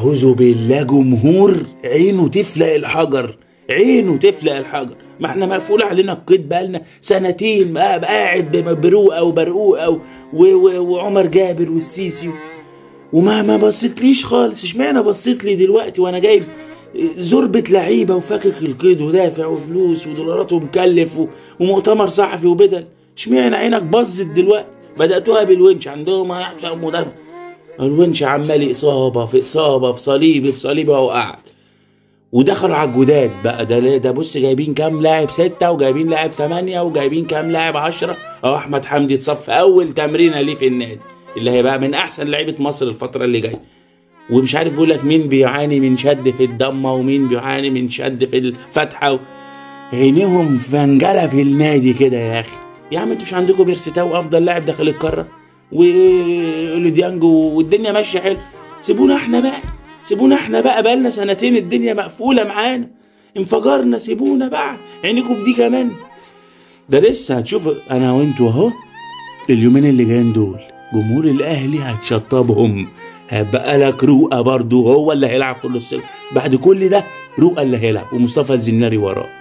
اعوذ بالله، جمهور عينه تفلق الحجر، عينه تفلق الحجر. ما احنا مقفول علينا القيد بقالنا سنتين، قاعد ببروقه وبرقوقه وعمر جابر والسيسي، وما بصيتليش خالص. اشمعنى بصيت لي دلوقتي وانا جايب زربة لعيبه وفاكك القيد ودافع وفلوس ودولارات ومكلف ومؤتمر صحفي وبدل؟ اشمعنى عينك باظت دلوقتي؟ بداتوها بالونش عندهم ده، الونش عمال اصابه في اصابه في صليبي في صليبي، وهو قاعد. ودخلوا على الجداد بقى، ده بص جايبين كام لاعب 6 وجايبين لاعب 8 وجايبين كام لاعب 10. اهو احمد حمدي اتصف في اول تمرينه ليه في النادي، اللي هيبقى من احسن لعيبه مصر الفتره اللي جايه. ومش عارف بيقول لك مين بيعاني من شد في الضمه ومين بيعاني من شد في الفتحه عينيهم فنجله في النادي كده. يا اخي يا عم، انتوا مش عندكم بيرستاو افضل لاعب داخل القاره ولوديانج والدنيا ماشيه حلو؟ سيبونا احنا بقى، سيبونا احنا بقى، بقالنا سنتين الدنيا مقفوله معانا، انفجرنا. سيبونا بقى، عينيكم في دي كمان. ده لسه هتشوف انا وانتوا اهو اليومين اللي جايين دول جمهور الاهلي هتشطبهم. هيبقى لك رؤى برضو، هو اللي هيلعب كل السنه بعد كل ده، رؤى اللي هيلعب ومصطفى الزناري وراه.